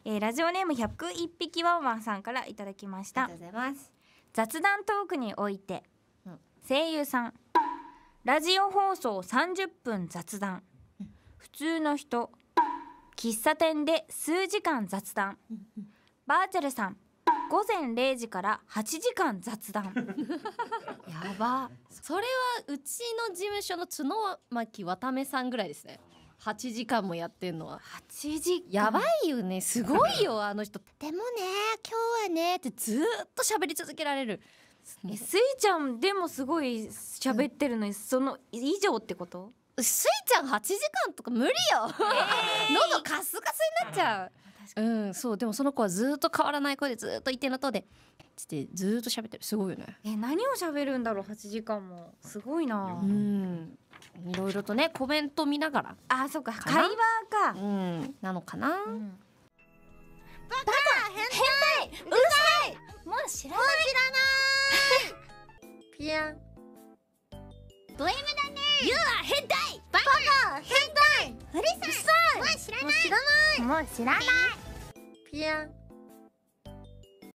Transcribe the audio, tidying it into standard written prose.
ラジオネーム101匹ワンワンさんからいただきました。 ありがとうございます。 雑談トークにおいて、声優さん、ラジオ放送30分雑談、普通の人、喫茶店で数時間雑談、バーチャルさん、午前0時から8時間雑談。 やば。それはうちの事務所の角巻渡目さんぐらいですね。8時間もやってんのは。 8時間やばいよね。すごいよあの人。でもね今日はねってずーっと喋り続けられる。 スイちゃんでもすごい喋ってるのに、その以上ってこと？ スイちゃん8時間とか無理よ。喉カスカスになっちゃう。そうでもその子はずーっと変わらない声でずーっと一定の音でつってずーっと喋ってる。すごいよね。 何を喋るんだろう8時間も。すごいな。 いろいろとねコメント見ながら。 あ、そっか、会話か。 なのかな。 バカ変態うるさいもう知らないピアンド M だね。ユーは変態バカ変態うるさいもう知らないもう知らないピアン